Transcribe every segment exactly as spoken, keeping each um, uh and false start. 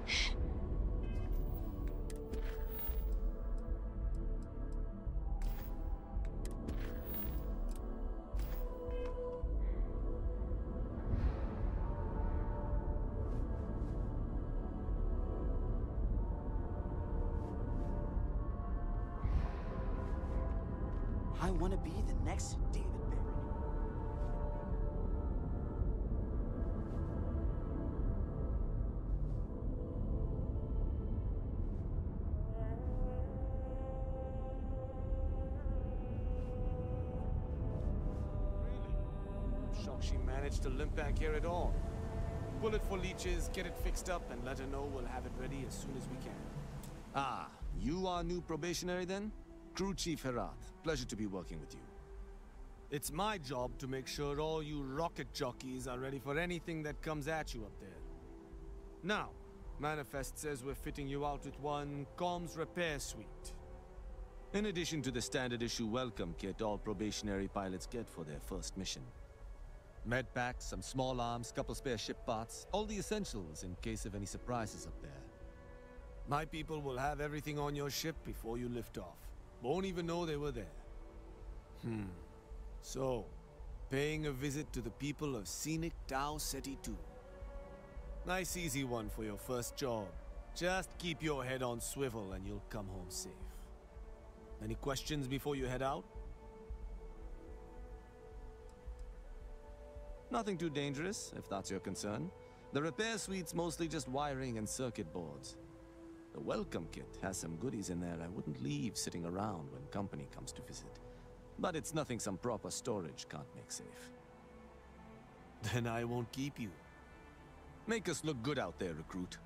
I want to be the next David Barry. I'm shocked she managed to limp back here at all. Pull it for leeches, get it fixed up, and let her know we'll have it ready as soon as we can. Ah, you are new probationary then? Crew Chief Herat, pleasure to be working with you. It's my job to make sure all you rocket jockeys are ready for anything that comes at you up there. Now, Manifest says we're fitting you out with one comms repair suite. In addition to the standard issue welcome kit all probationary pilots get for their first mission. Med packs, some small arms, couple spare ship parts, all the essentials in case of any surprises up there. My people will have everything on your ship before you lift off. Won't even know they were there. Hmm. So, paying a visit to the people of scenic Tau Ceti two. Nice easy one for your first job. Just keep your head on swivel and you'll come home safe. Any questions before you head out? Nothing too dangerous, if that's your concern. The repair suite's mostly just wiring and circuit boards. The welcome kit has some goodies in there I wouldn't leave sitting around when company comes to visit. But it's nothing some proper storage can't make safe. Then I won't keep you. Make us look good out there, recruit.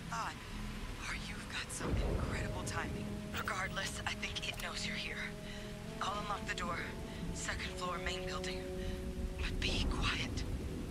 thought. Or you've got some incredible timing. Regardless, I think it knows you're here. I'll unlock the door. Second floor, main building. But be quiet.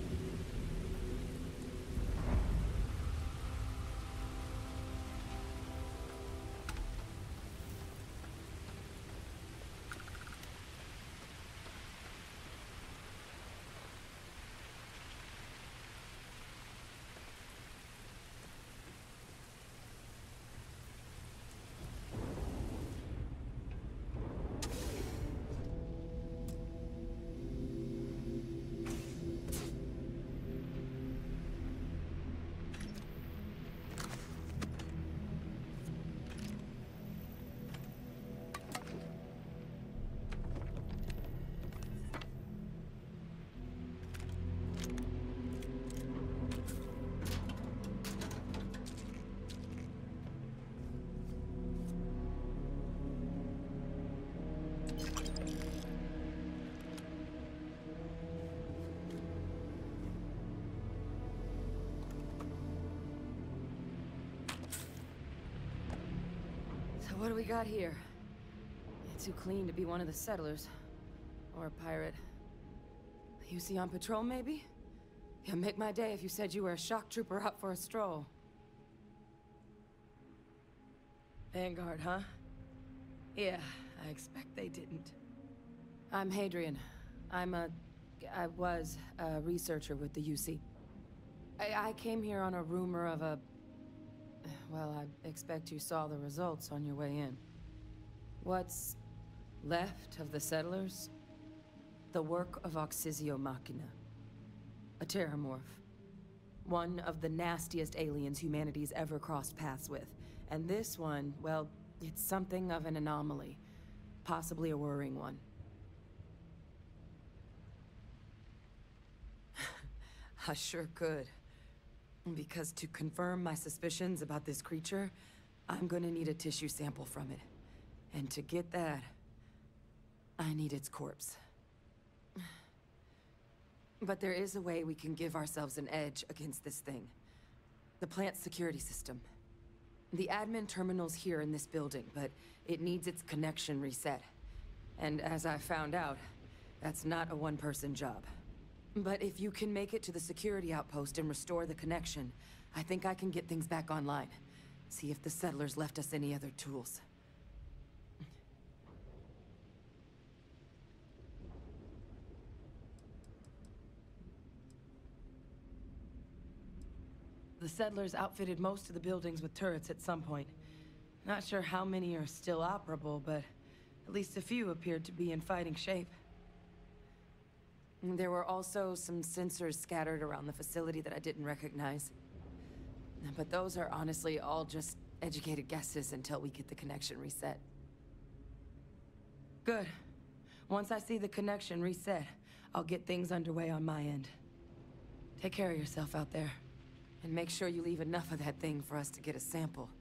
What do we got here? You're too clean to be one of the settlers. Or a pirate. U C on patrol, maybe? Yeah, make my day if you said you were a shock trooper out for a stroll. Vanguard, huh? Yeah, I expect they didn't. I'm Hadrian. I'm a... I was a researcher with the U C. I, I came here on a rumor of a... Well, I expect you saw the results on your way in. What's left of the settlers? The work of Auxisio Machina. A terrormorph. One of the nastiest aliens humanity's ever crossed paths with. And this one, well, it's something of an anomaly. Possibly a worrying one. I sure could. Because to confirm my suspicions about this creature, I'm gonna need a tissue sample from it. And to get that, I need its corpse. But there is a way we can give ourselves an edge against this thing. The plant's security system. The admin terminal's here in this building, but it needs its connection reset. And as I found out, that's not a one-person job. But if you can make it to the security outpost and restore the connection, I think I can get things back online. See if the settlers left us any other tools. The settlers outfitted most of the buildings with turrets at some point. Not sure how many are still operable, but at least a few appeared to be in fighting shape. There were also some sensors scattered around the facility that I didn't recognize. But those are honestly all just educated guesses until we get the connection reset. Good. Once I see the connection reset, I'll get things underway on my end. Take care of yourself out there. And make sure you leave enough of that thing for us to get a sample.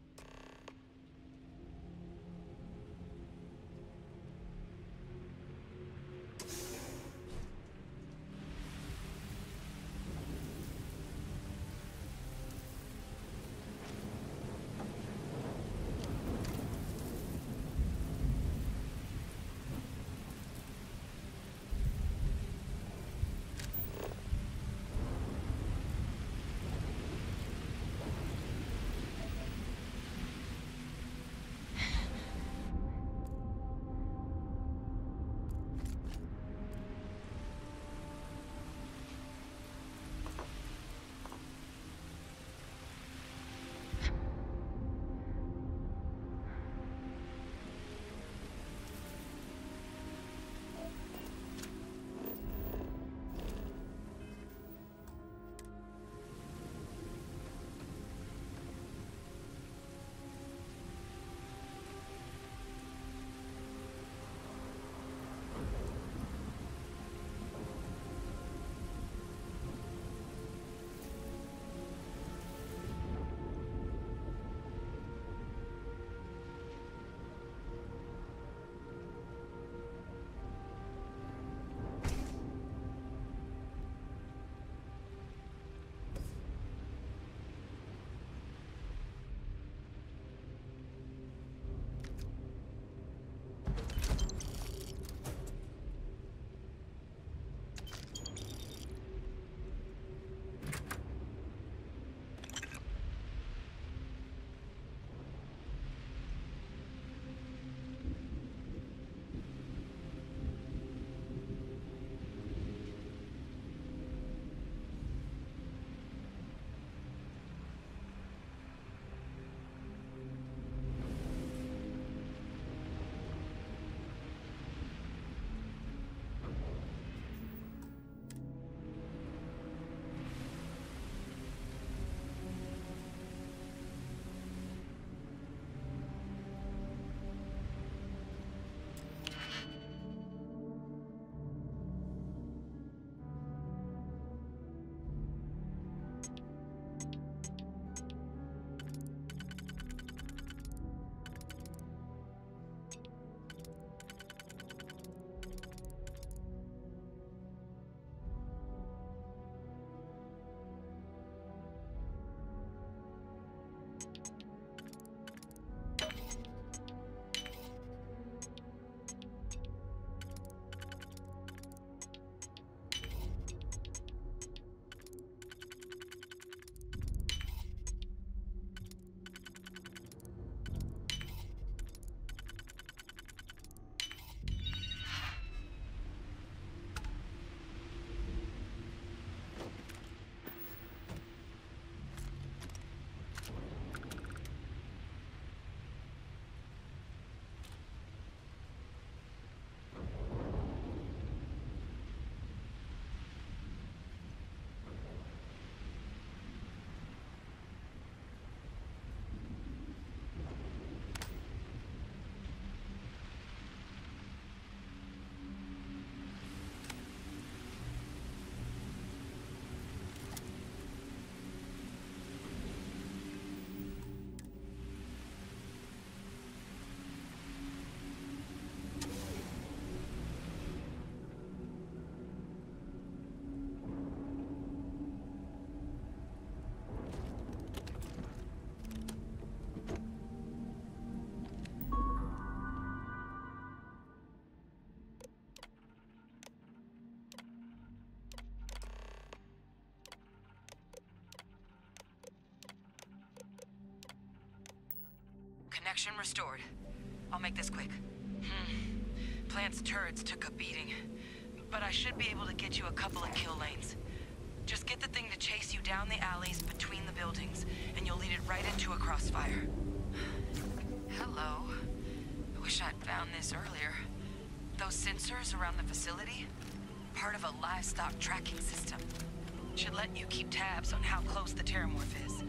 Traction restored. I'll make this quick. Hmm. Plant's turrets took a beating, but I should be able to get you a couple of kill lanes. Just get the thing to chase you down the alleys between the buildings, and you'll lead it right into a crossfire. Hello. I wish I'd found this earlier. Those sensors around the facility? Part of a livestock tracking system. Should let you keep tabs on how close the terrormorph is.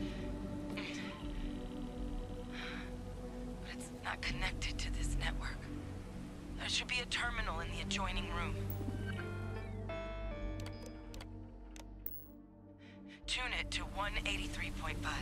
But it's not connected to this network. There should be a terminal in the adjoining room. Tune it to one eighty-three point five.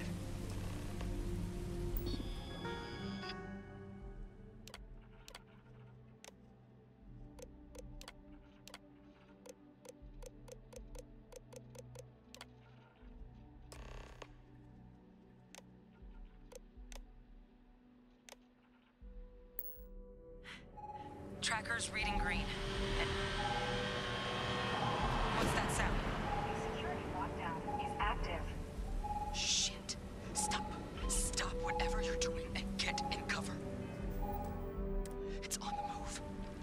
Tracker's reading green. And what's that sound? Security lockdown is active. Shit. Stop. Stop whatever you're doing and get in cover. It's on the move.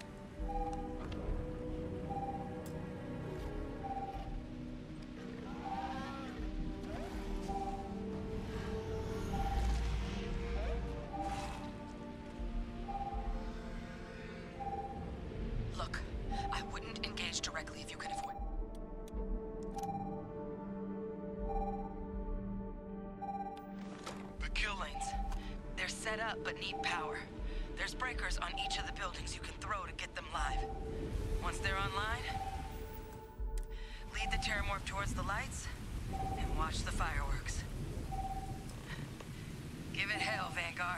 Look, I wouldn't engage directly if you can avoid. The kill lanes. They're set up but need power. There's breakers on each of the buildings you can throw to get them live. Once they're online, lead the terrormorph towards the lights and watch the fireworks. Give it hell, Vanguard.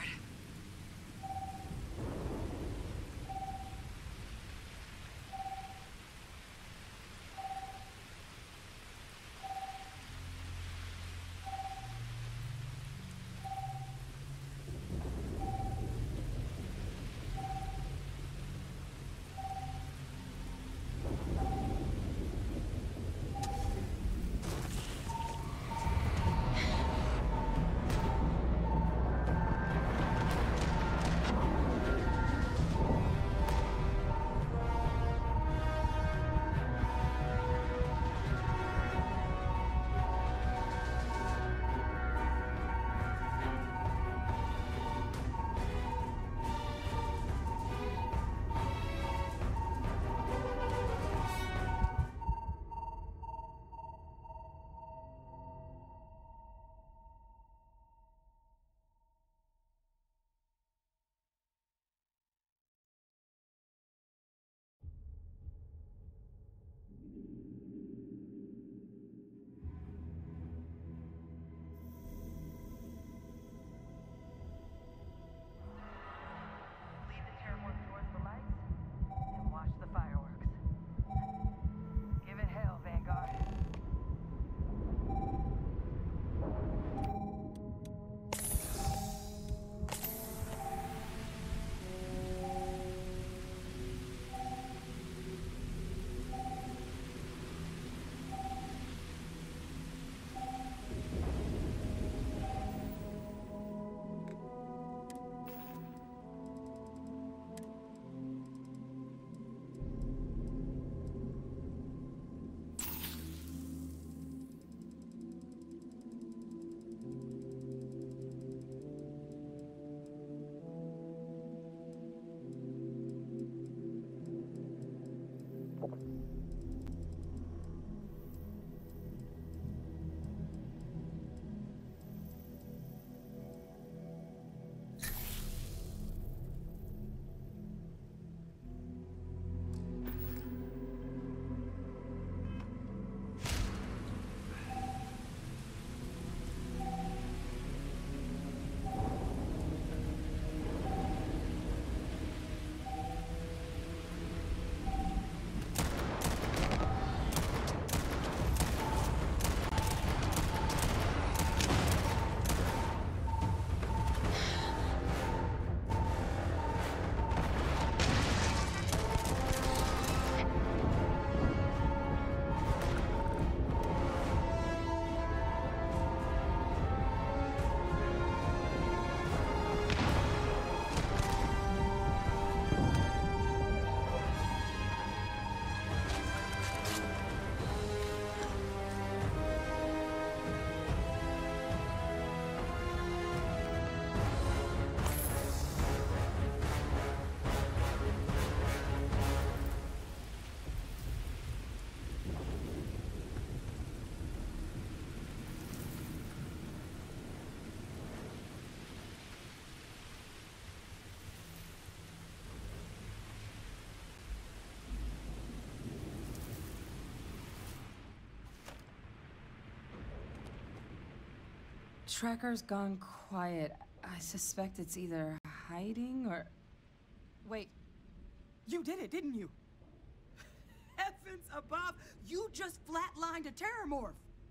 tracker's gone quiet. I suspect it's either hiding or... Wait. You did it, didn't you? Heavens above! You just flatlined a terrormorph!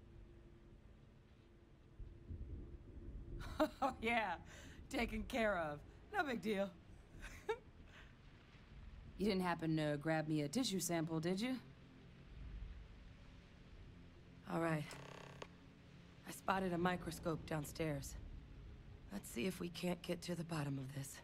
Oh, yeah. Taken care of. No big deal. You didn't happen to grab me a tissue sample, did you? All right. I spotted a microscope downstairs. Let's see if we can't get to the bottom of this.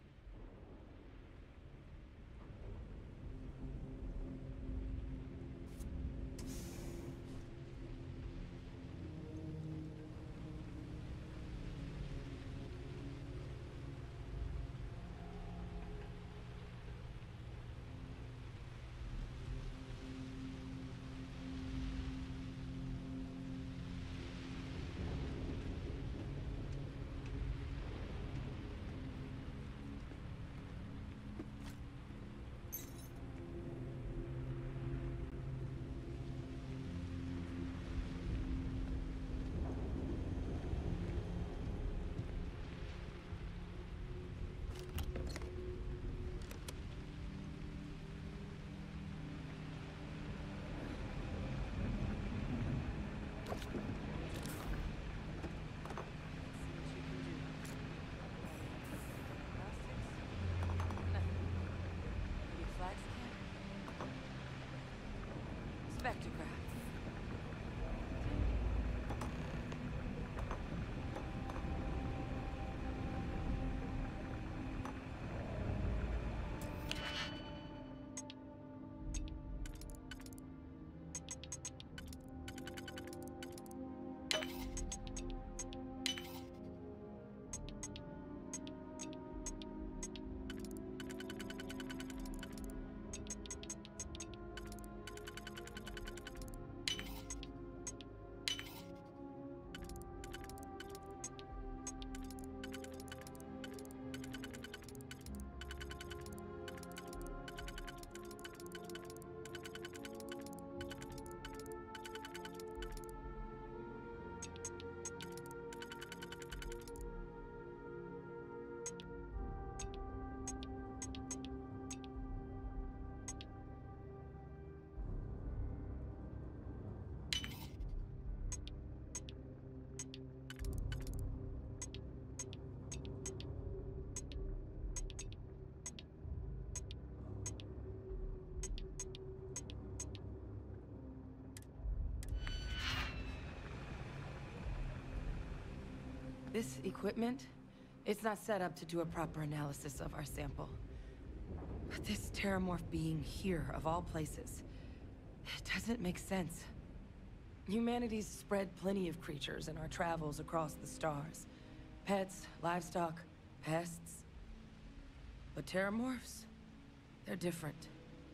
Spectrograph. This equipment, it's not set up to do a proper analysis of our sample. But this terrormorph being here, of all places, it doesn't make sense. Humanity's spread plenty of creatures in our travels across the stars. Pets, livestock, pests. But terrormorphs, they're different.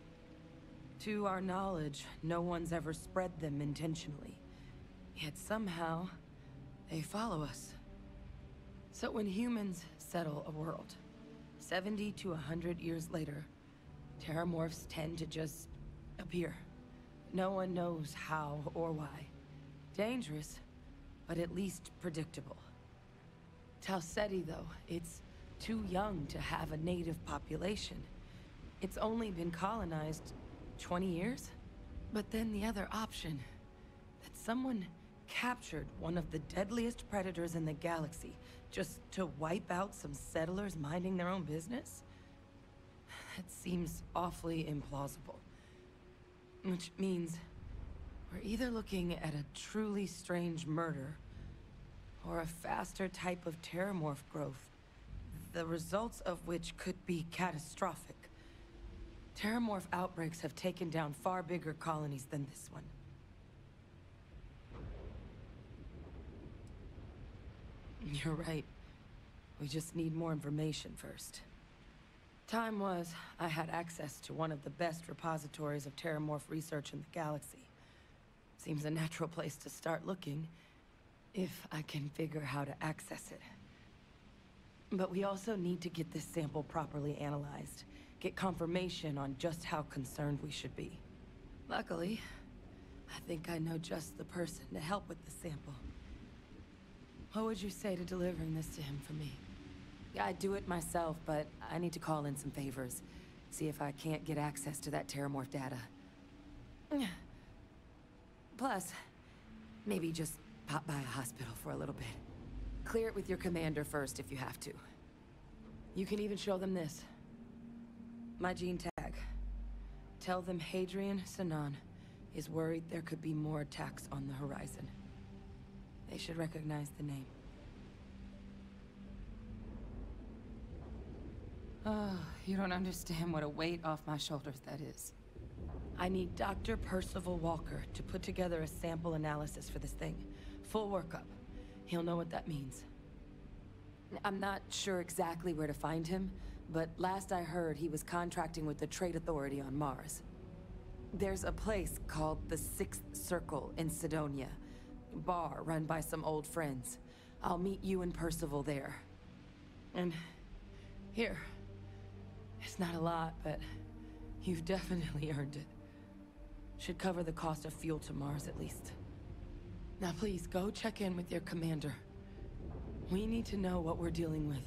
To our knowledge, no one's ever spread them intentionally. Yet somehow, they follow us. So when humans settle a world, seventy to a hundred years later, terrormorphs tend to just appear. No one knows how or why. Dangerous, but at least predictable. Tau Ceti, though, it's too young to have a native population. It's only been colonized twenty years? But then the other option, that someone captured one of the deadliest predators in the galaxy just to wipe out some settlers minding their own business? That seems awfully implausible. Which means we're either looking at a truly strange murder or a faster type of terrormorph growth, the results of which could be catastrophic. Terrormorph outbreaks have taken down far bigger colonies than this one. You're right. We just need more information first. Time was, I had access to one of the best repositories of terrormorph research in the galaxy. Seems a natural place to start looking, if I can figure how to access it. But we also need to get this sample properly analyzed, get confirmation on just how concerned we should be. Luckily, I think I know just the person to help with the sample. What would you say to delivering this to him for me? Yeah, I'd do it myself, but I need to call in some favors. See if I can't get access to that terrormorph data. Plus, maybe just pop by a hospital for a little bit. Clear it with your commander first if you have to. You can even show them this. My gene tag. Tell them Hadrian Sanan is worried there could be more attacks on the horizon. They should recognize the name. Oh, you don't understand what a weight off my shoulders that is. I need Doctor Percival Walker to put together a sample analysis for this thing. Full workup. He'll know what that means. I'm not sure exactly where to find him, but last I heard he was contracting with the Trade Authority on Mars. There's a place called the Sixth Circle in Sidonia. Bar run by some old friends. I'll meet you and Percival there. And here. It's not a lot, but you've definitely earned it. Should cover the cost of fuel to Mars at least. Now please, go check in with your commander. We need to know what we're dealing with.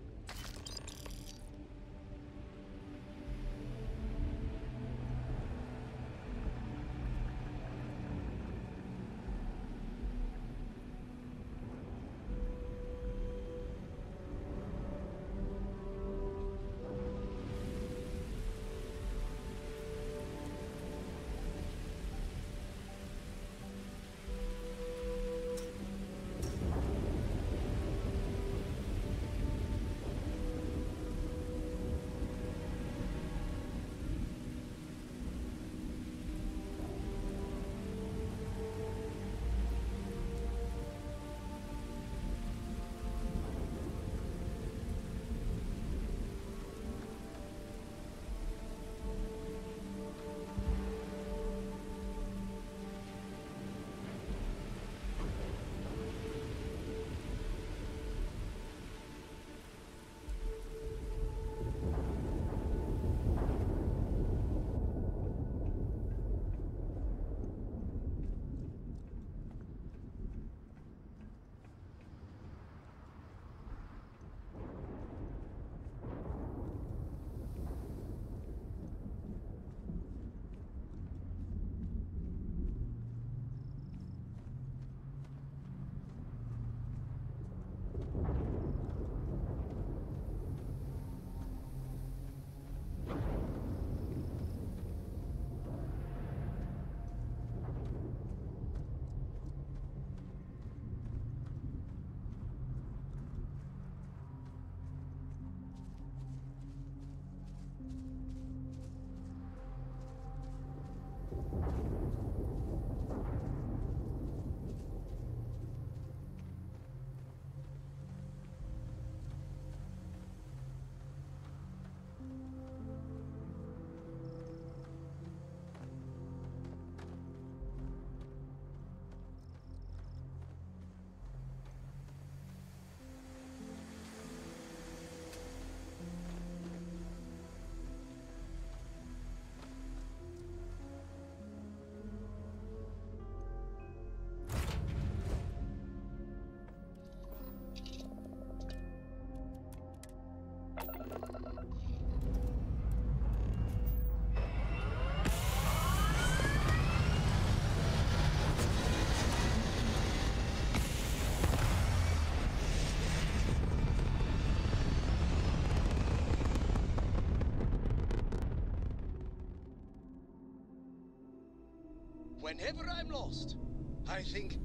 Whenever I'm lost, I think...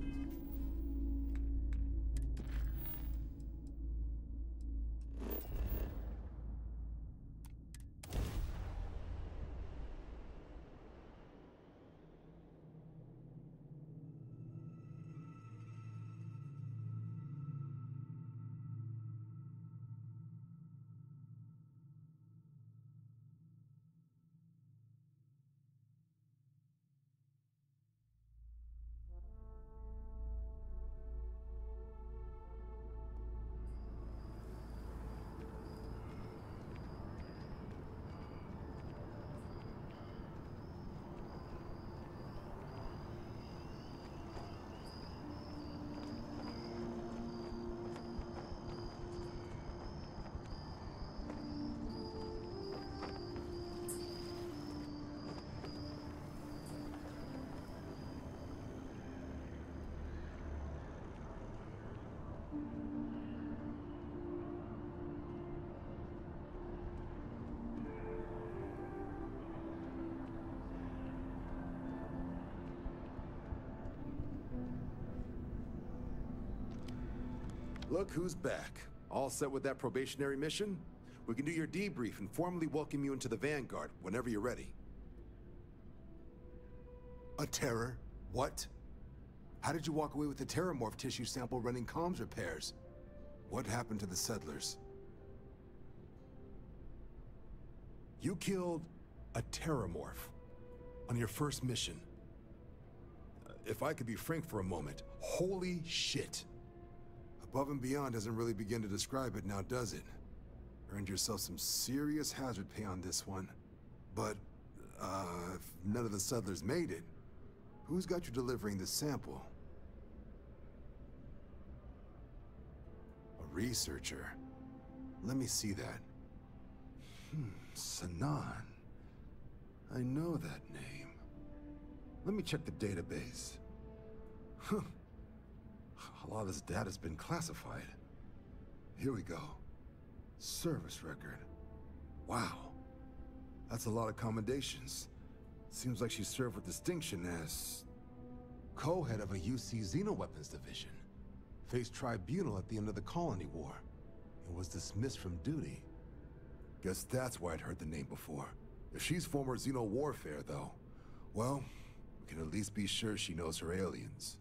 Look who's back. All set with that probationary mission? We can do your debrief and formally welcome you into the Vanguard whenever you're ready. A terror? What? How did you walk away with the terrormorph tissue sample running comms repairs? What happened to the settlers? You killed a terrormorph on your first mission. Uh, if I could be frank for a moment, holy shit. Above and beyond doesn't really begin to describe it now, does it? Earned yourself some serious hazard pay on this one. But, uh, if none of the settlers made it, who's got you delivering the sample? A researcher. Let me see that. Hmm, Sanan. I know that name. Let me check the database. Huh. A lot of this data's been classified. Here we go. Service record. Wow. That's a lot of commendations. Seems like she served with distinction as co-head of a U C Xenoweapons division. Faced tribunal at the end of the Colony War and was dismissed from duty. Guess that's why I'd heard the name before. If she's former Xeno warfare, though, well, we can at least be sure she knows her aliens.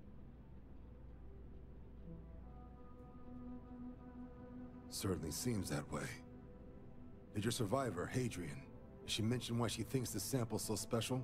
Certainly seems that way. Did your survivor, Hadrian, did she mention why she thinks this sample's so special?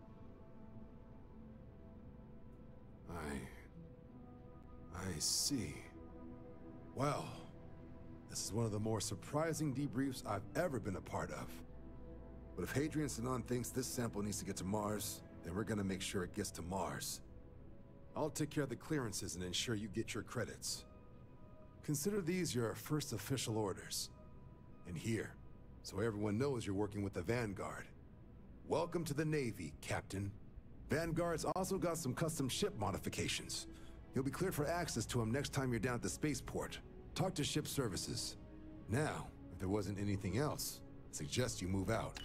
I... I see. Well, this is one of the more surprising debriefs I've ever been a part of. But if Hadrian Sanan thinks this sample needs to get to Mars, then we're gonna make sure it gets to Mars. I'll take care of the clearances and ensure you get your credits. Consider these your first official orders. And here, so everyone knows you're working with the Vanguard. Welcome to the Navy, Captain. Vanguard's also got some custom ship modifications. You'll be cleared for access to them next time you're down at the spaceport. Talk to ship services. Now, if there wasn't anything else, I suggest you move out.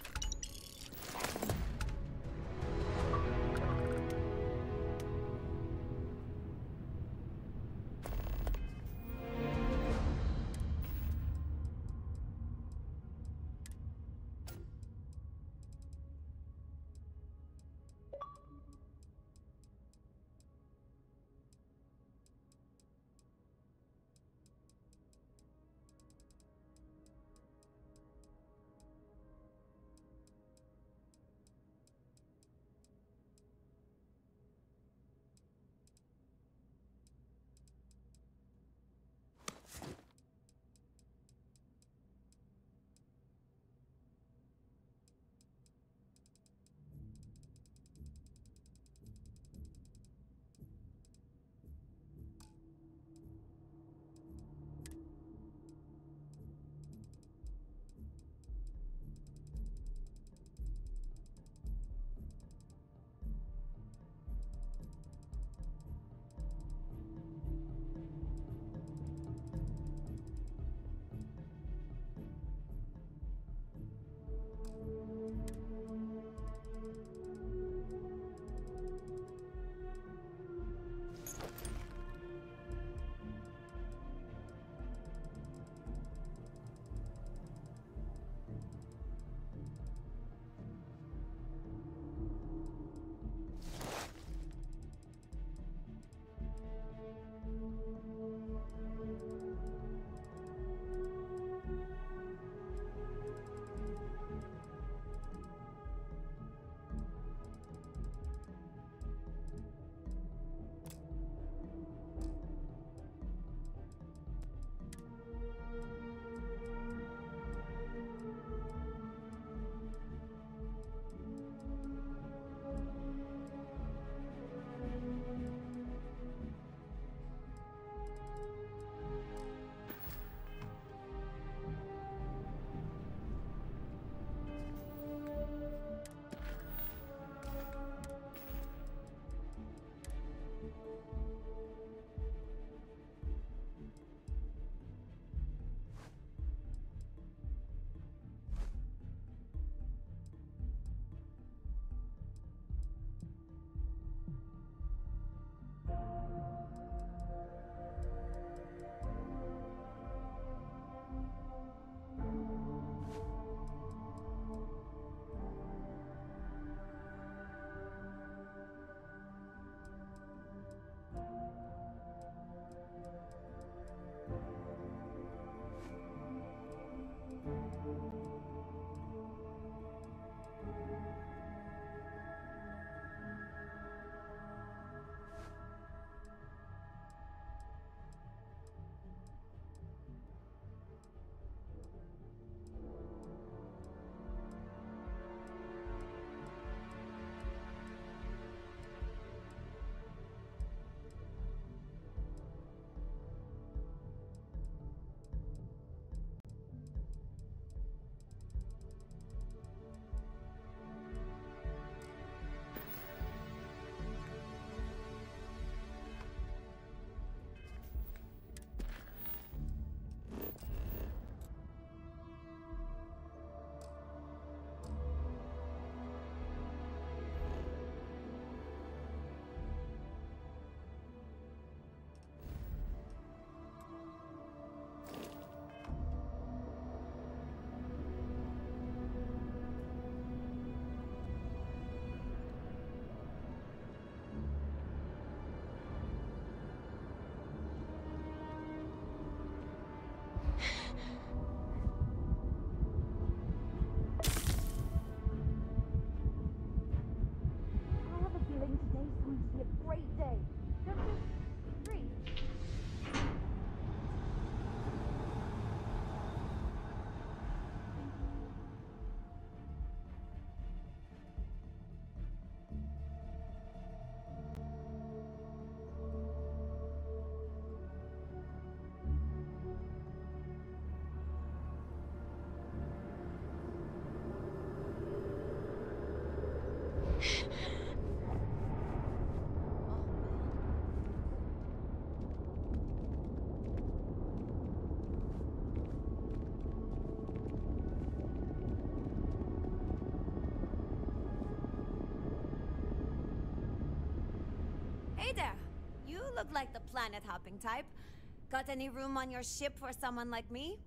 Hey there. You look like the planet-hopping type. Got any room on your ship for someone like me?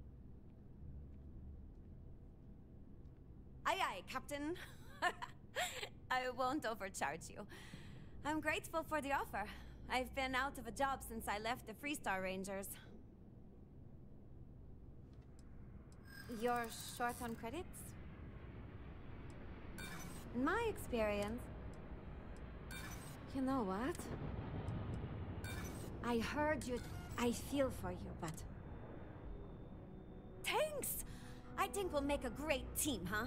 Aye aye, Captain. I won't overcharge you. I'm grateful for the offer. I've been out of a job since I left the Freestar Rangers. You're short on credits? In my experience... You know what? I heard you... I feel for you, but... Thanks! I think we'll make a great team, huh?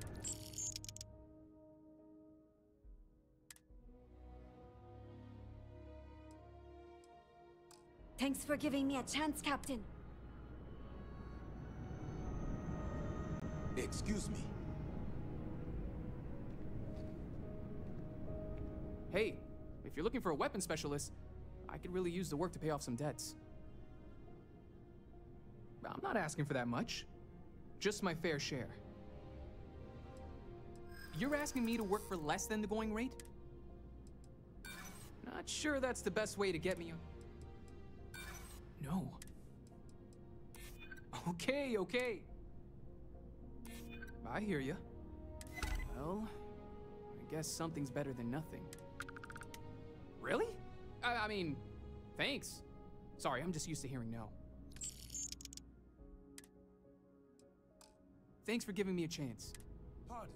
Thanks for giving me a chance, Captain. Excuse me. Hey, if you're looking for a weapon specialist, I could really use the work to pay off some debts. I'm not asking for that much. Just my fair share. You're asking me to work for less than the going rate? Not sure that's the best way to get me a... No. Okay, okay. I hear you. Well, I guess something's better than nothing. Really? I, I mean, thanks. Sorry, I'm just used to hearing no. Thanks for giving me a chance. Pardon.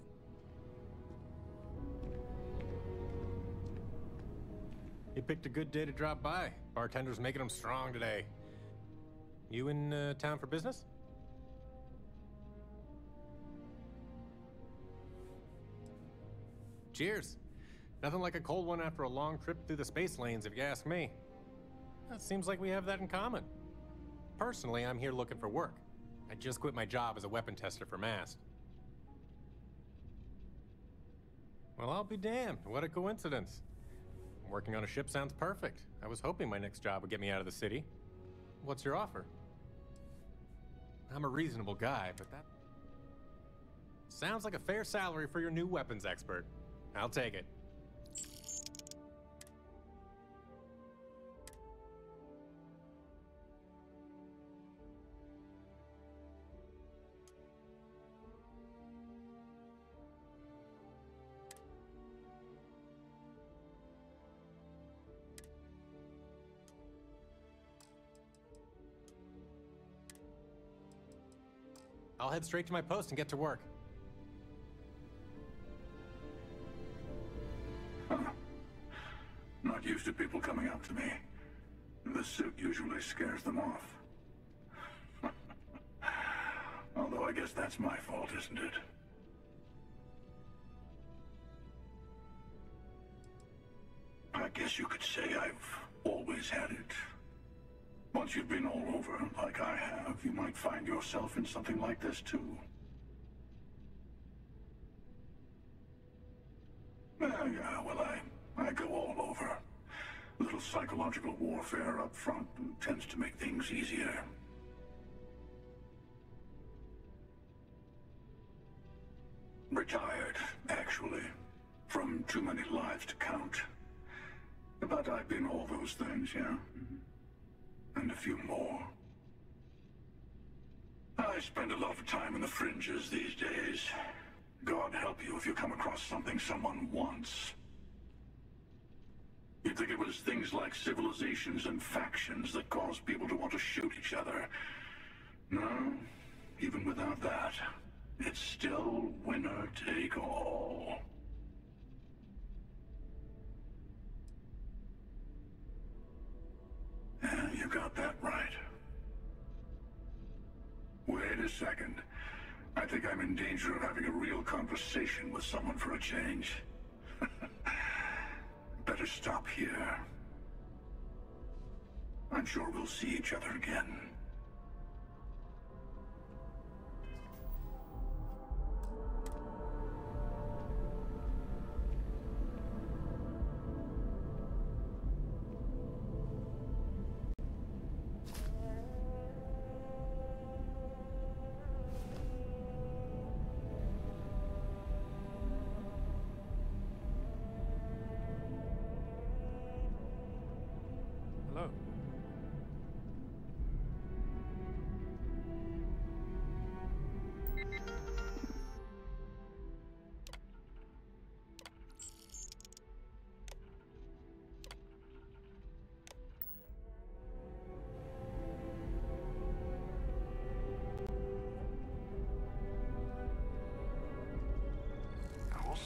You picked a good day to drop by. Bartender's making them strong today. You in uh, town for business? Cheers. Nothing like a cold one after a long trip through the space lanes, if you ask me. It seems like we have that in common. Personally, I'm here looking for work. I just quit my job as a weapon tester for Mast. Well, I'll be damned. What a coincidence. Working on a ship sounds perfect. I was hoping my next job would get me out of the city. What's your offer? I'm a reasonable guy, but that sounds like a fair salary for your new weapons expert. I'll take it. I'll head straight to my post and get to work. Huh. Not used to people coming up to me. The suit usually scares them off. Although I guess that's my fault, isn't it? I guess you could say I've always had it. Once you've been all over, like I have, you might find yourself in something like this, too. Uh, yeah, well, I, I go all over. A little psychological warfare up front tends to make things easier. Retired, actually. From too many lives to count. But I've been all those things, yeah? Mm-hmm. And a few more. I spend a lot of time in the fringes these days. God help you if you come across something someone wants. You'd think it was things like civilizations and factions that cause people to want to shoot each other. No, even without that, it's still winner take all. Yeah, you got that right. Wait a second. I think I'm in danger of having a real conversation with someone for a change. Better stop here. I'm sure we'll see each other again.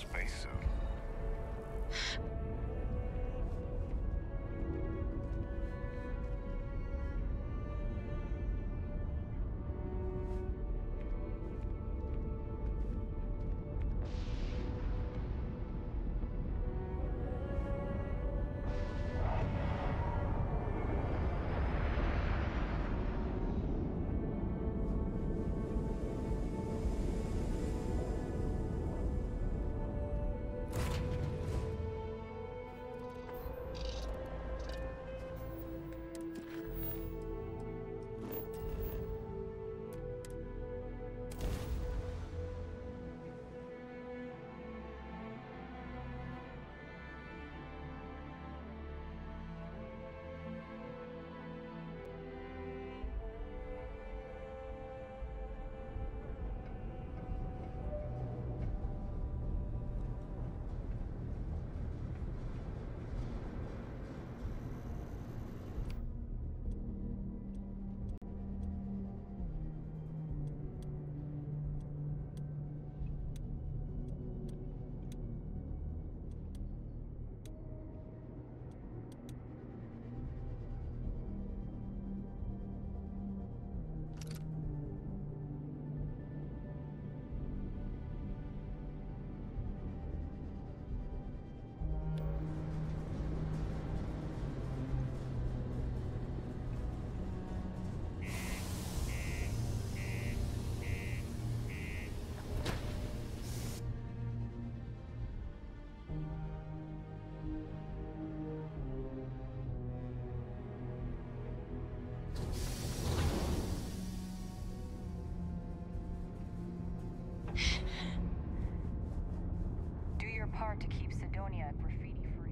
spacesuit. Do your part to keep Sidonia graffiti-free.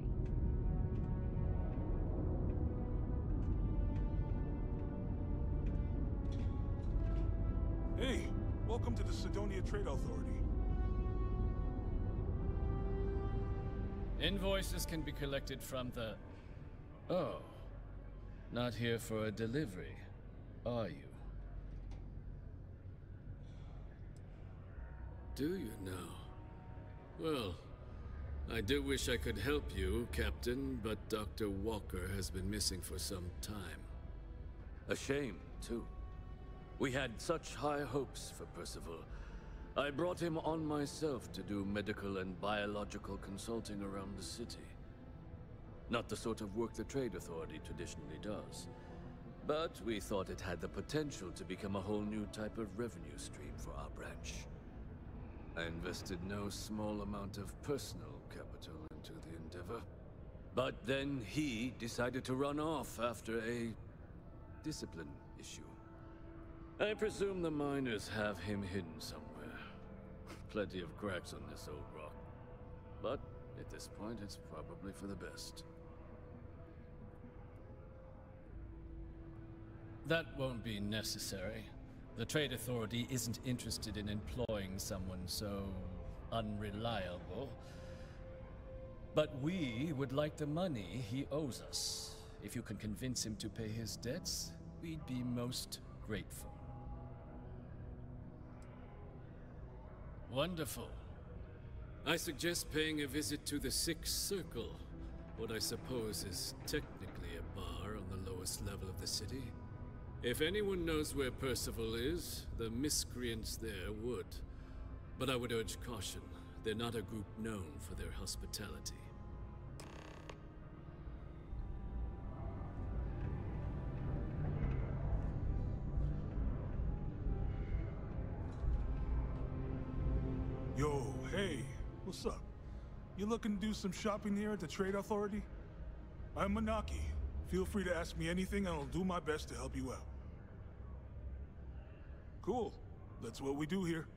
Hey, welcome to the Sidonia Trade Authority. Invoices can be collected from the... Oh. Not here for a delivery, are you? Do you now? Well, I do wish I could help you, Captain, but Doctor Walker has been missing for some time. A shame, too. We had such high hopes for Percival. I brought him on myself to do medical and biological consulting around the city. Not the sort of work the Trade Authority traditionally does. But we thought it had the potential to become a whole new type of revenue stream for our branch. I invested no small amount of personal capital into the endeavor. But then he decided to run off after a discipline issue. I presume the miners have him hidden somewhere. Plenty of cracks on this old rock. But at this point, it's probably for the best. That won't be necessary. The Trade Authority isn't interested in employing someone so unreliable. But we would like the money he owes us. If you can convince him to pay his debts, we'd be most grateful. Wonderful. I suggest paying a visit to the Sixth Circle, what I suppose is technically a bar on the lowest level of the city. If anyone knows where Percival is, the miscreants there would. But I would urge caution. They're not a group known for their hospitality. Yo, hey, what's up? You looking to do some shopping here at the Trade Authority? I'm Manaki. Feel free to ask me anything and I'll do my best to help you out. Cool. That's what we do here.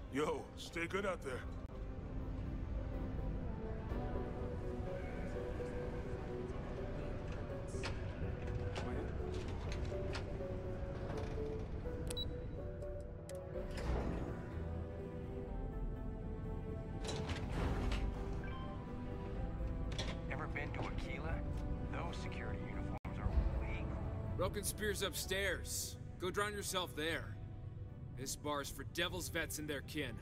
Yo, stay good out there. Ever been to Aquila? Those security uniforms are way cool. Broken Spear's upstairs. Go drown yourself there. This bar's for Devil's vets and their kin.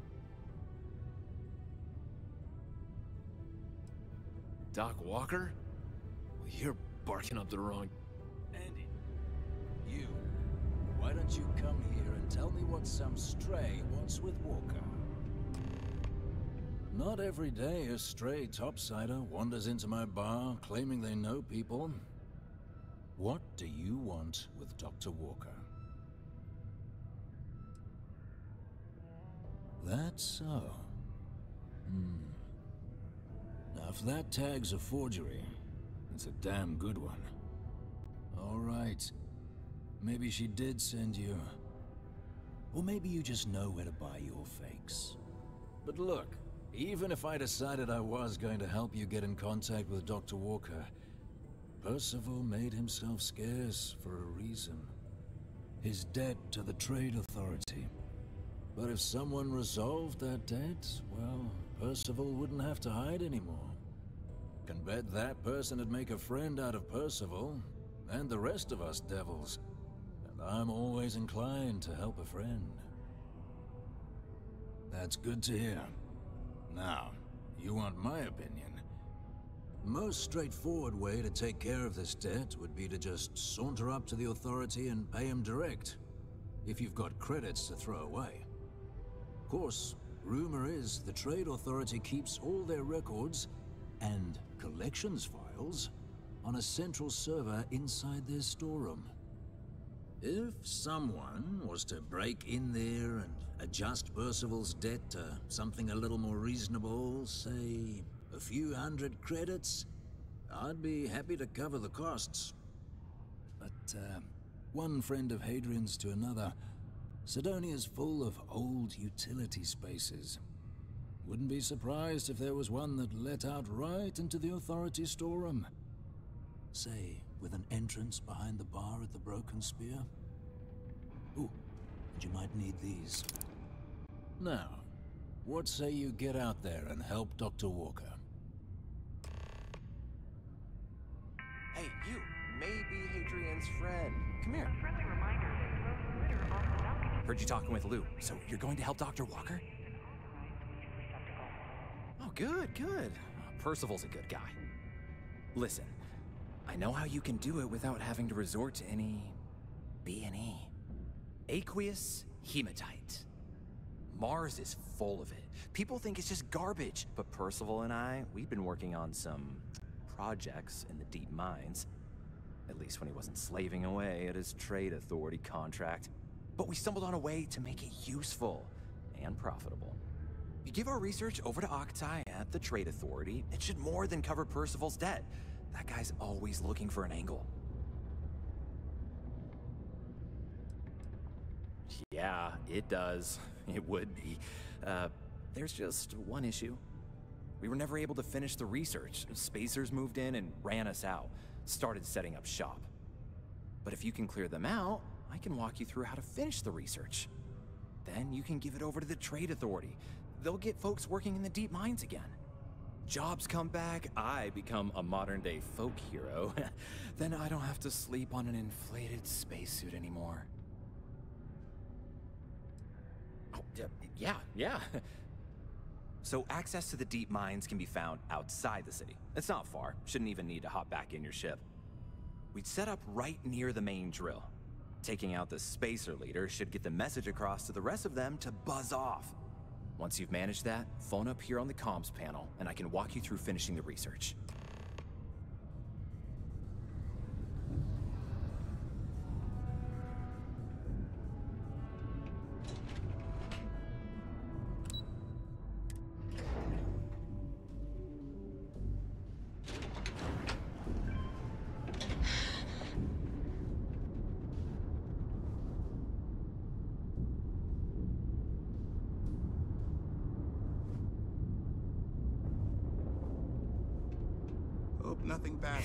Doc Walker? Well, you're barking up the wrong... Andy, you. Why don't you come here and tell me what some stray wants with Walker? Not every day a stray topsider wanders into my bar claiming they know people. What do you want with Doctor Walker? That's so. Hmm. Now, if that tag's a forgery, it's a damn good one. All right. Maybe she did send you. Or maybe you just know where to buy your fakes. But look, even if I decided I was going to help you get in contact with Doctor Walker, Percival made himself scarce for a reason. His debt to the Trade Authority. But if someone resolved that debt, well, Percival wouldn't have to hide anymore. Can bet that person would make a friend out of Percival, and the rest of us devils. And I'm always inclined to help a friend. That's good to hear. Now, you want my opinion? Most straightforward way to take care of this debt would be to just saunter up to the Authority and pay him direct, if you've got credits to throw away. Of course, rumor is the Trade Authority keeps all their records and collections files on a central server inside their storeroom. If someone was to break in there and adjust Percival's debt to something a little more reasonable, say a few hundred credits, I'd be happy to cover the costs. But uh, one friend of Hadrian's to another, Sidonia's full of old utility spaces. Wouldn't be surprised if there was one that let out right into the Authority storeroom. Say, with an entrance behind the bar at the Broken Spear. Ooh, and you might need these. Now, what say you get out there and help Doctor Walker? Hey, you may be Hadrian's friend. Come here. Heard you talking with Lou, so you're going to help Doctor Walker? Oh, good, good. Percival's a good guy. Listen, I know how you can do it without having to resort to any B and E. Aqueous hematite. Mars is full of it. People think it's just garbage, but Percival and I, we've been working on some projects in the deep mines. At least when he wasn't slaving away at his Trade Authority contract. But we stumbled on a way to make it useful and profitable. You give our research over to Octai at the Trade Authority, it should more than cover Percival's debt. That guy's always looking for an angle. Yeah, it does. It would be. Uh, there's just one issue. We were never able to finish the research. Spacers moved in and ran us out. Started setting up shop. But if you can clear them out, I can walk you through how to finish the research. Then you can give it over to the Trade Authority. They'll get folks working in the deep mines again. Jobs come back, I become a modern-day folk hero. Then I don't have to sleep on an inflated spacesuit anymore. Oh, yeah, yeah. So access to the deep mines can be found outside the city. It's not far. Shouldn't even need to hop back in your ship. We'd set up right near the main drill. Taking out the spacer leader should get the message across to the rest of them to buzz off. Once you've managed that, phone up here on the comms panel, and I can walk you through finishing the research. Nothing bad.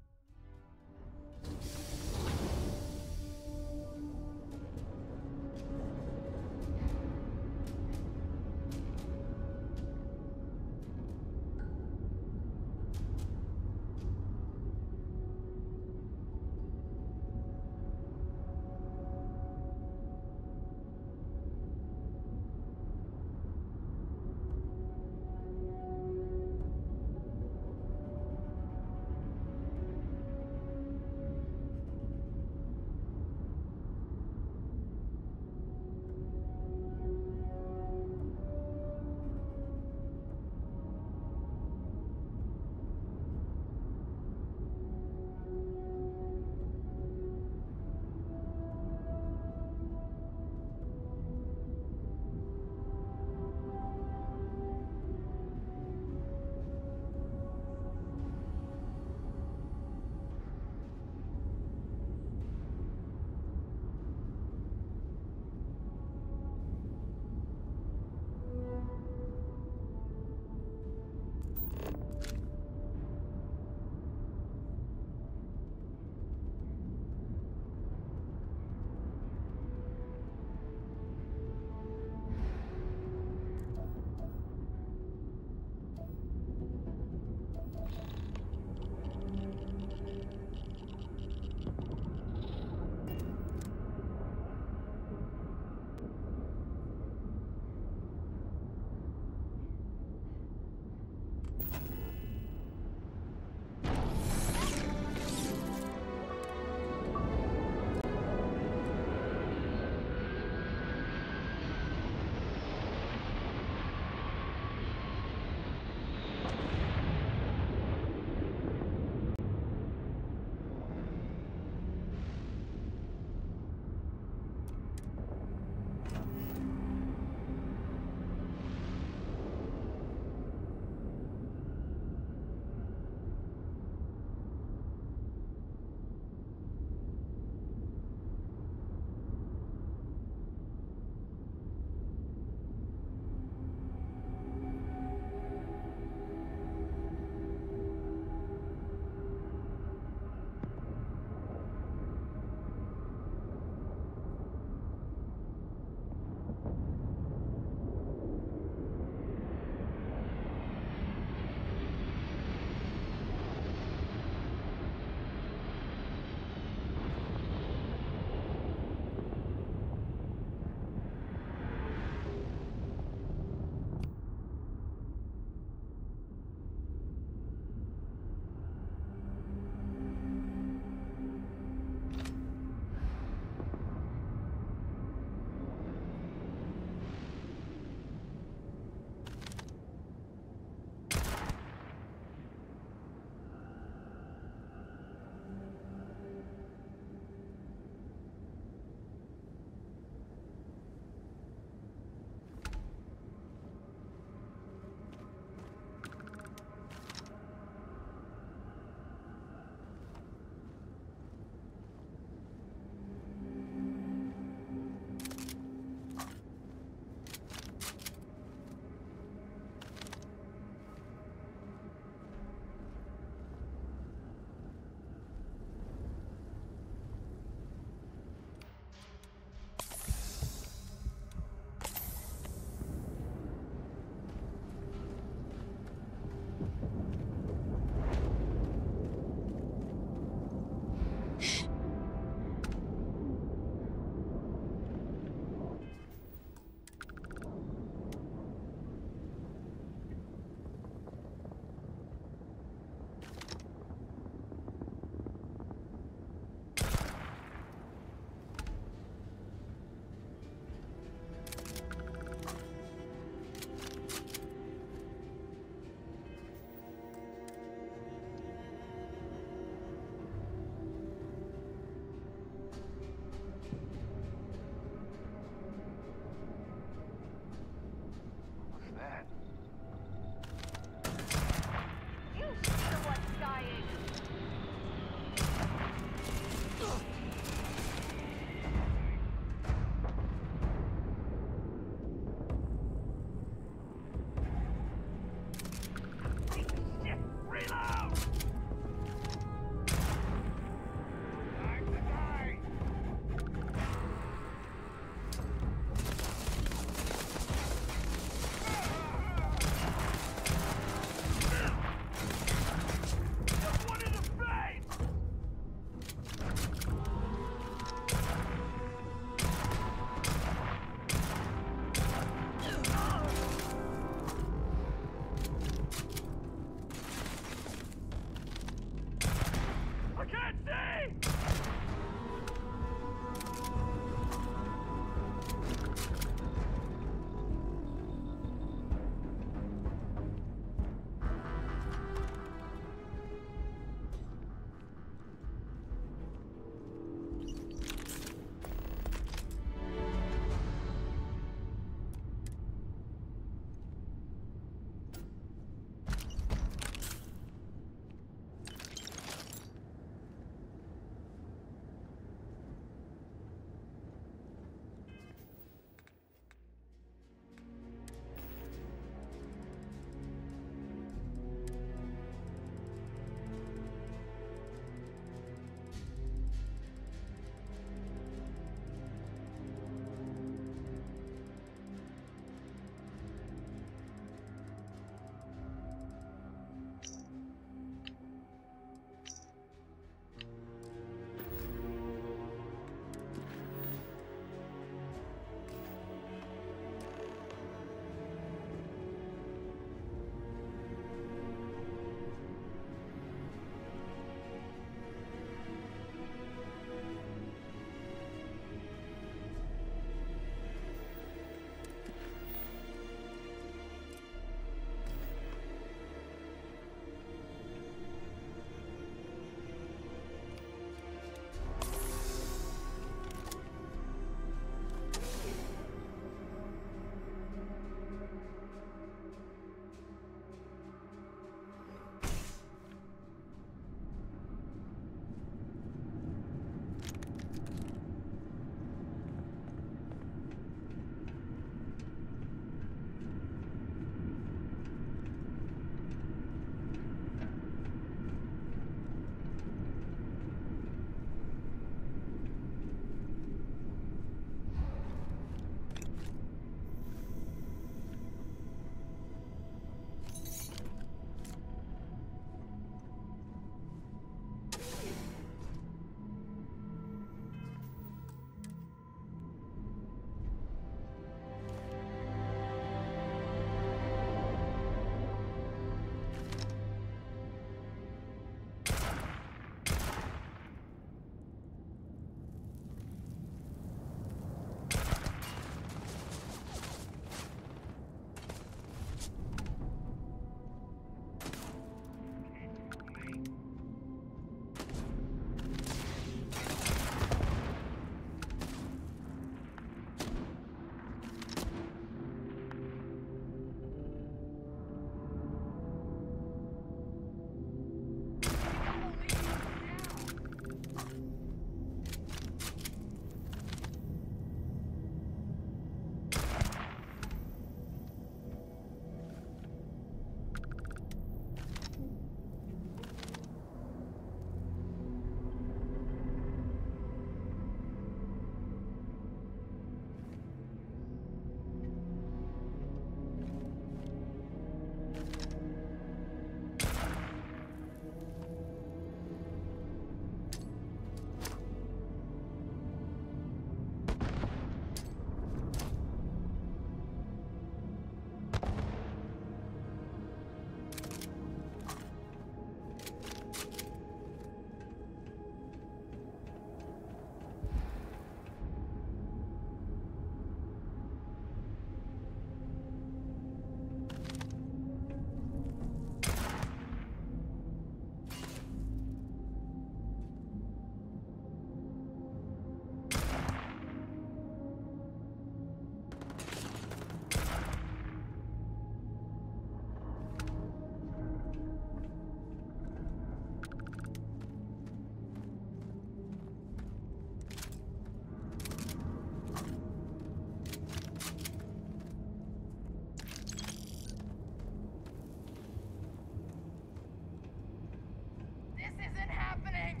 isn't happening!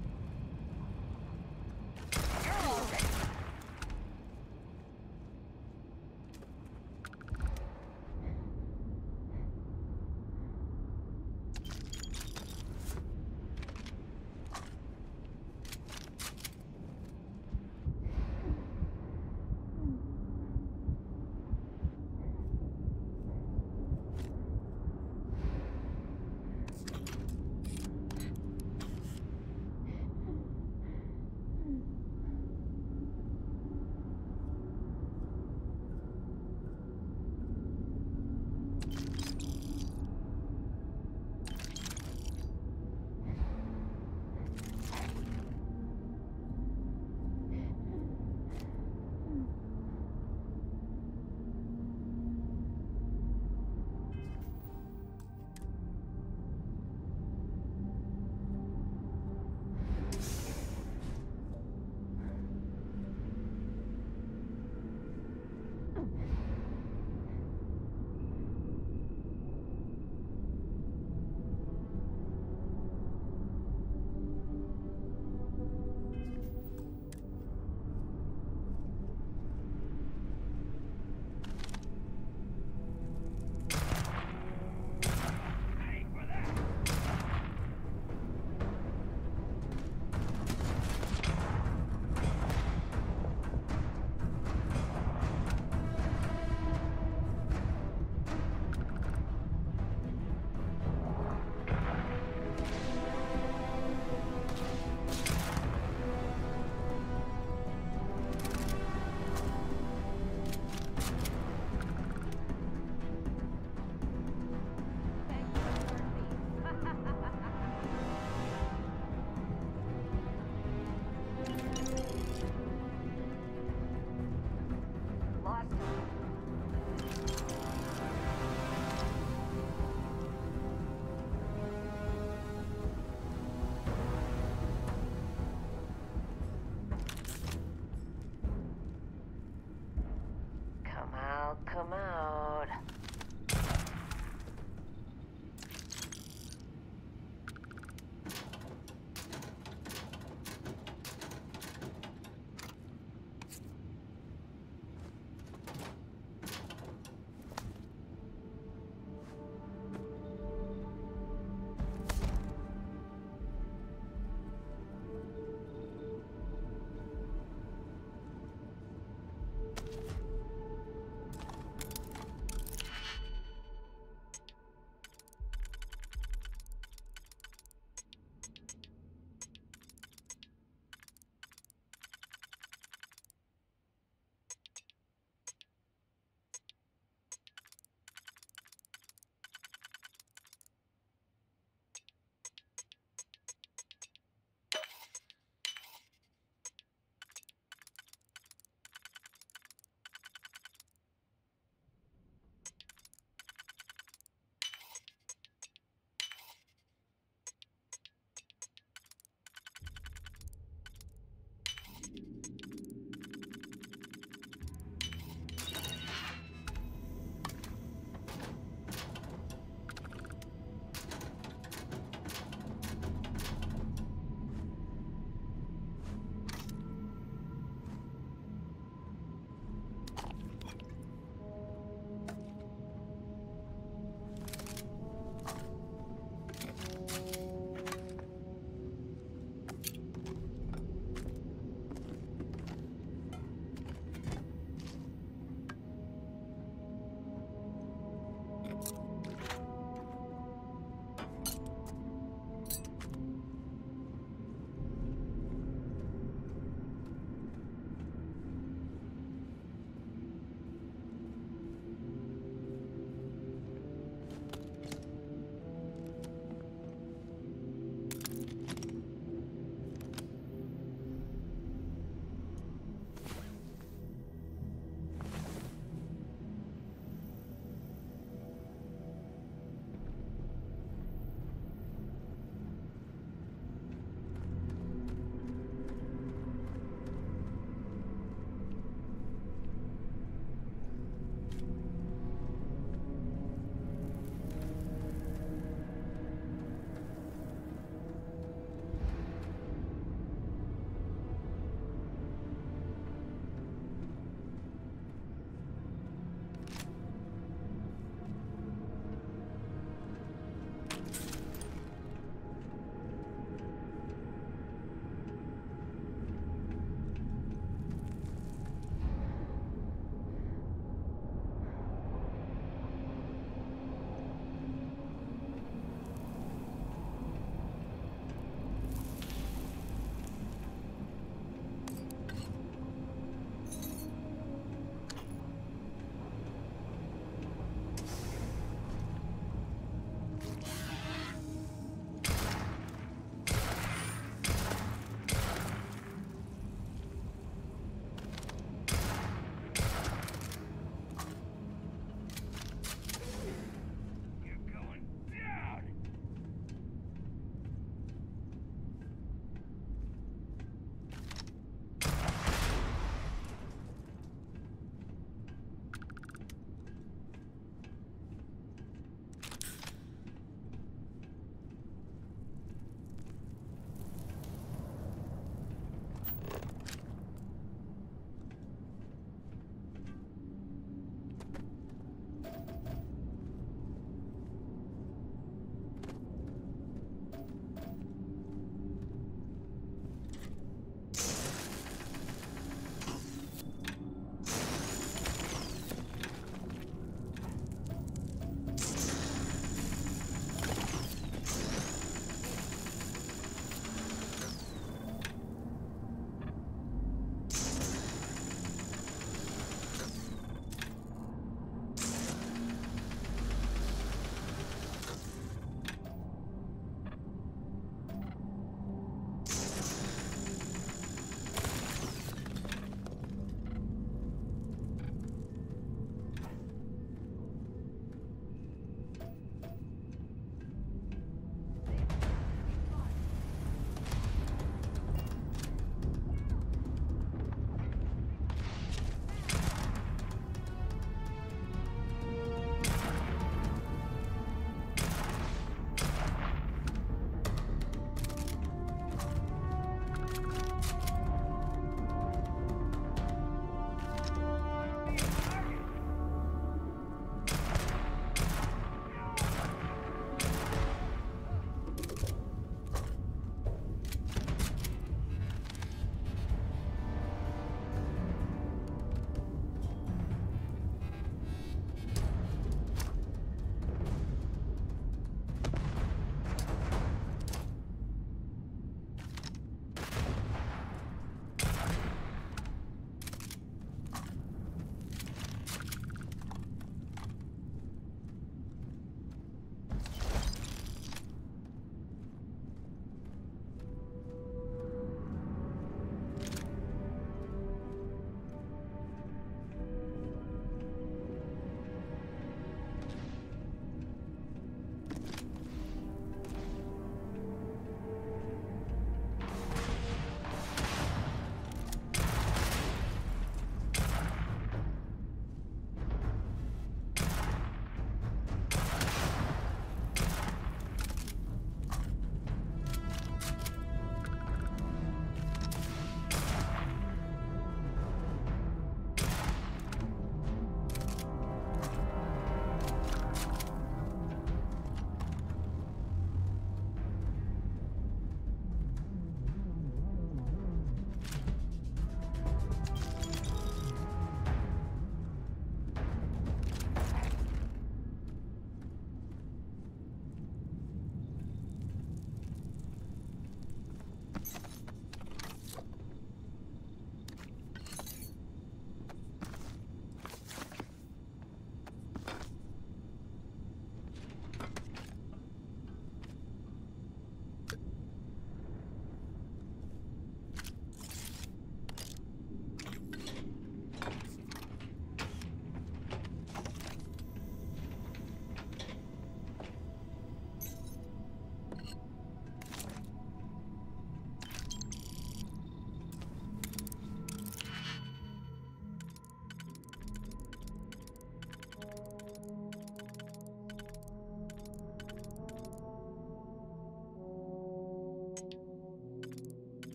You're already...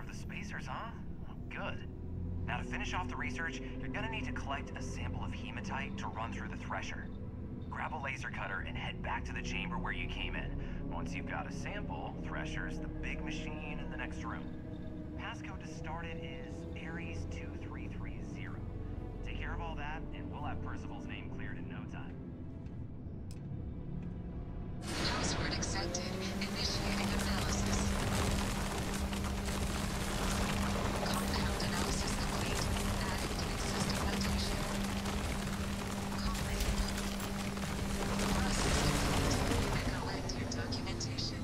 of the spacers, huh? Oh, good. Now to finish off the research, you're gonna need to collect a sample of hematite to run through the thresher. Grab a laser cutter and head back to the chamber where you came in. Once you've got a sample, thresher's the big machine in the next room. Passcode to start it is Ares two three three zero. Take care of all that, and we'll have Percival's name cleared in no time. Password accepted. Initiating analysis. Compound analysis complete. Adding to existing notation. Calling. Process complete. Collecting documentation.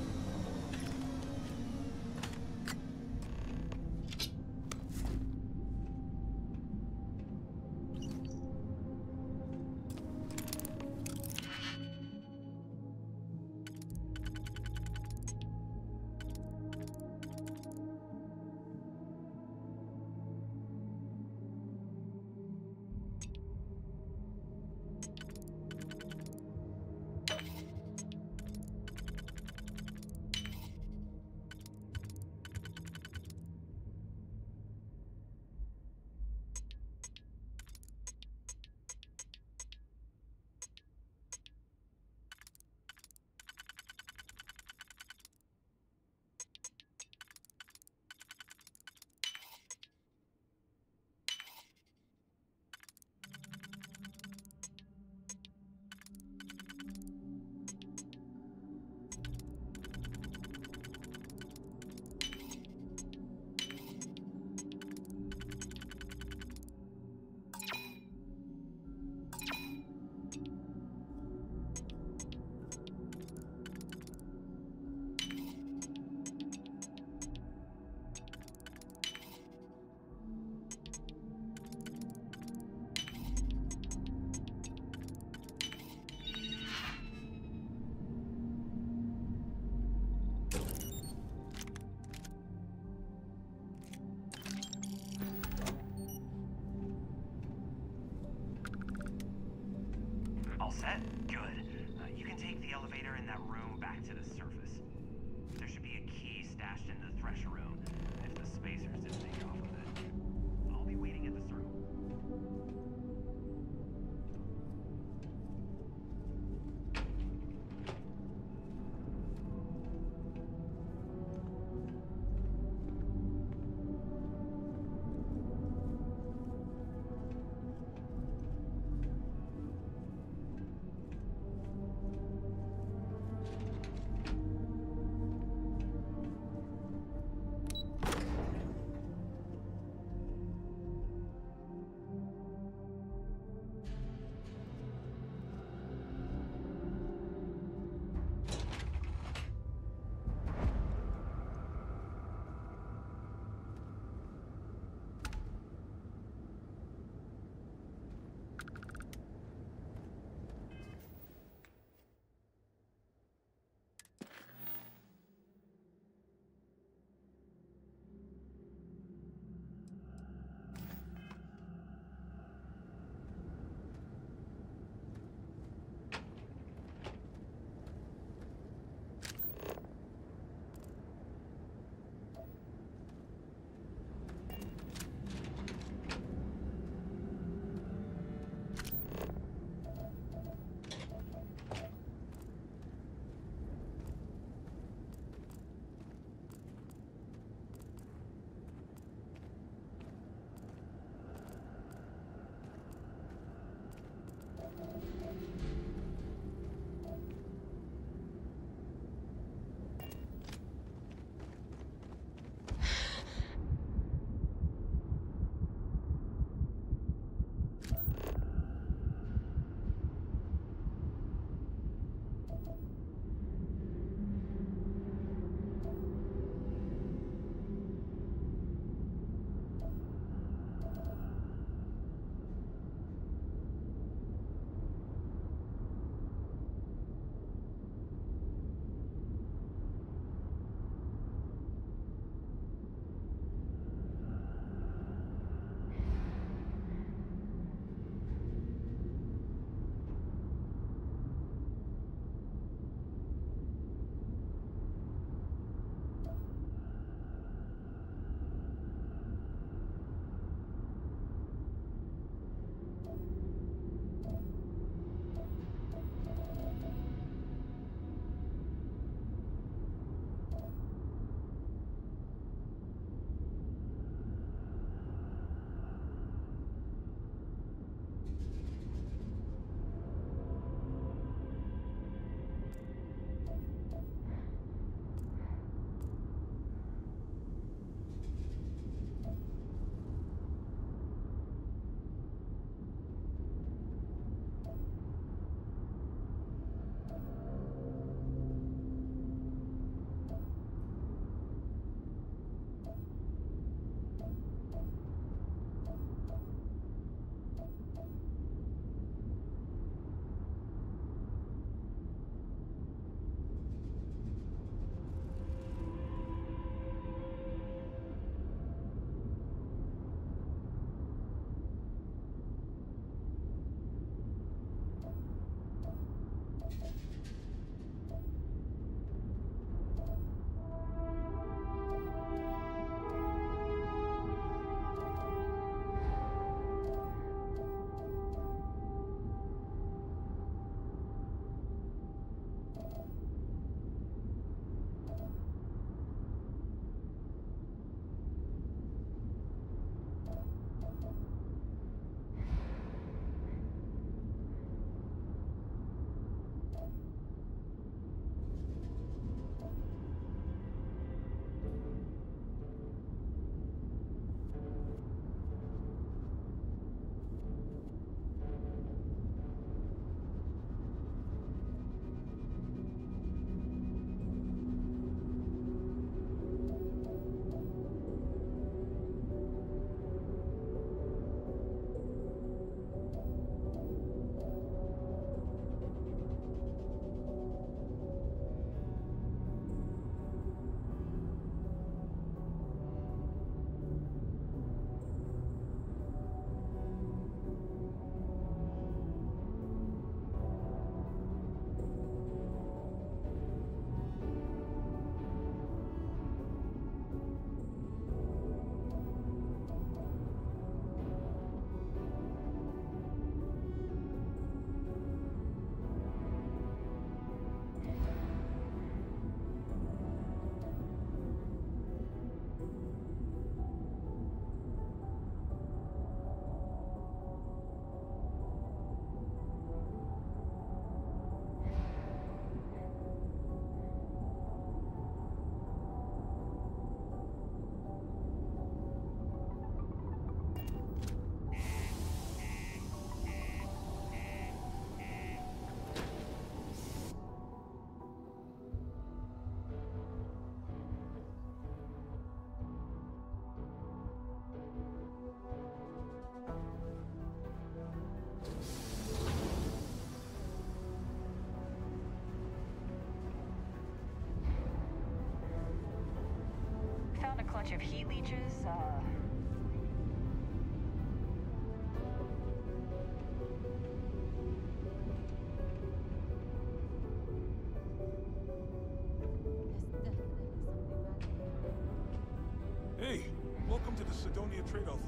Set? Good. Uh, you can take the elevator in that room back to the surface. There should be a key stashed in the thresher room, if the spacers didn't take off with it. I'll be waiting at the circle. bunch of heat leeches, uh... Hey, welcome to the Sidonia Trade Authority.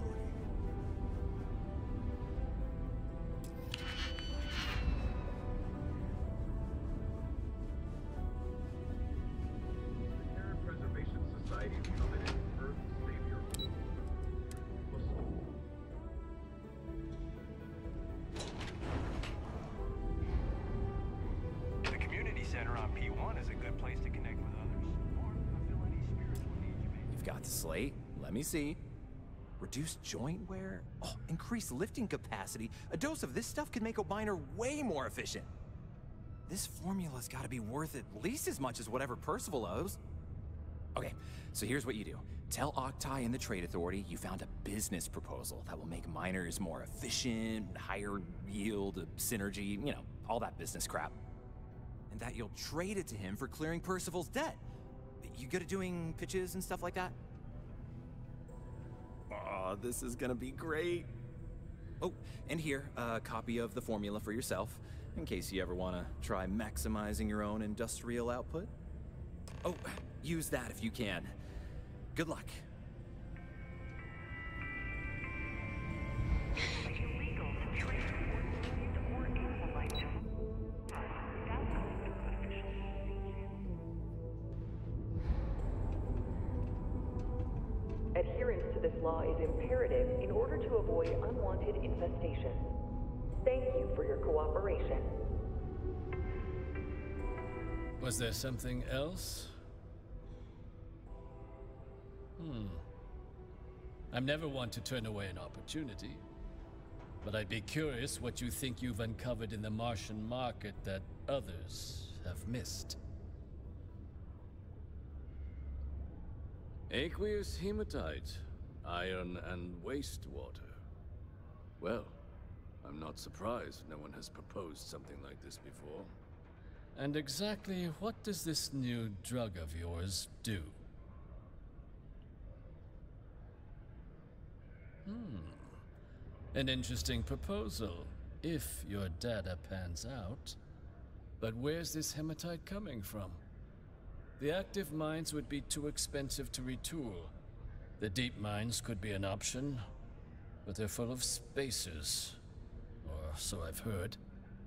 The community center on P one is a good place to connect with others, or fulfill any spiritual needs you may. You've got the slate. Let me see. Reduced joint wear? Oh, increased lifting capacity. A dose of this stuff could make a miner way more efficient. This formula's gotta be worth at least as much as whatever Percival owes. Okay, so here's what you do. Tell Octai and the Trade Authority you found a business proposal that will make miners more efficient, higher yield, synergy, you know, all that business crap. And that you'll trade it to him for clearing Percival's debt. You good at doing pitches and stuff like that? Oh, this is gonna be great. Oh, and here, a copy of the formula for yourself, in case you ever wanna try maximizing your own industrial output. Oh, use that if you can. Good luck. Adherence to this law is imperative in order to avoid unwanted infestation. Thank you for your cooperation. Was there something else? Hmm. I'm never one to turn away an opportunity, but I'd be curious what you think you've uncovered in the Martian market that others have missed. Aqueous hematite, iron and wastewater. Well, I'm not surprised no one has proposed something like this before. And exactly what does this new drug of yours do? Hmm. An interesting proposal, if your data pans out. But where's this hematite coming from? The active mines would be too expensive to retool. The deep mines could be an option, but they're full of spacers. Or so I've heard.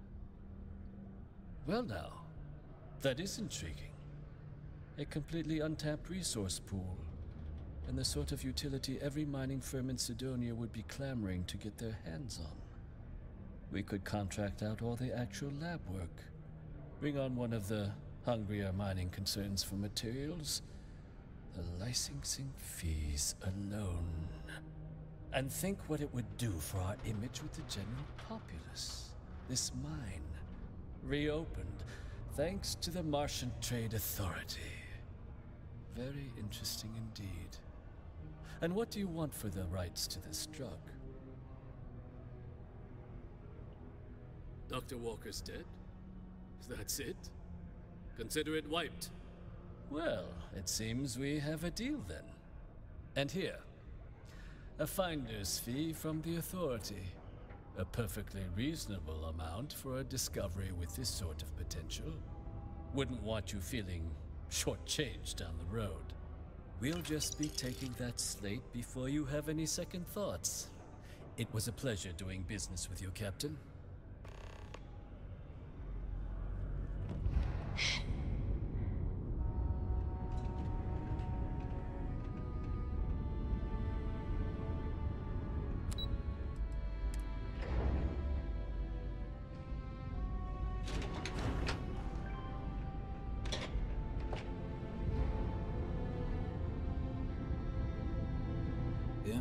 Well now, that is intriguing. A completely untapped resource pool, and the sort of utility every mining firm in Sidonia would be clamoring to get their hands on. We could contract out all the actual lab work, bring on one of the hungrier mining concerns for materials, the licensing fees alone. And think what it would do for our image with the general populace. This mine, reopened, thanks to the Martian Trade Authority. Very interesting indeed. And what do you want for the rights to this drug? Doctor Walker's dead? That's it? Consider it wiped. Well, it seems we have a deal then. And here, a finder's fee from the Authority. A perfectly reasonable amount for a discovery with this sort of potential. Wouldn't want you feeling shortchanged down the road. We'll just be taking that slate before you have any second thoughts. It was a pleasure doing business with you, Captain. Yeah?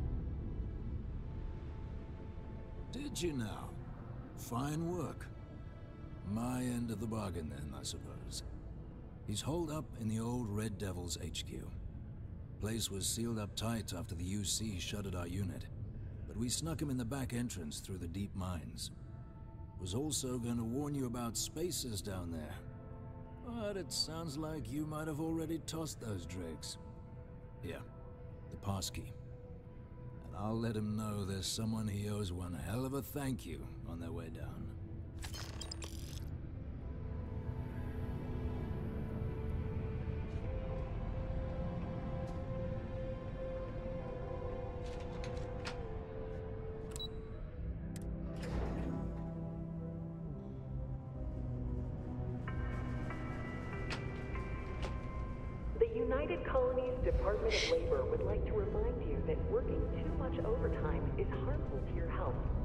Did you now? Fine work. My end of the bargain then, I suppose. He's holed up in the old Red Devil's H Q. Place was sealed up tight after the U C shuttered our unit, but we snuck him in the back entrance through the deep mines. Was also going to warn you about spacers down there. But it sounds like you might have already tossed those dregs. Here, the passkey. And I'll let him know there's someone he owes one hell of a thank you on their way down. The United Colonies Department of Labor would like to remind you that working too much overtime is harmful to your health.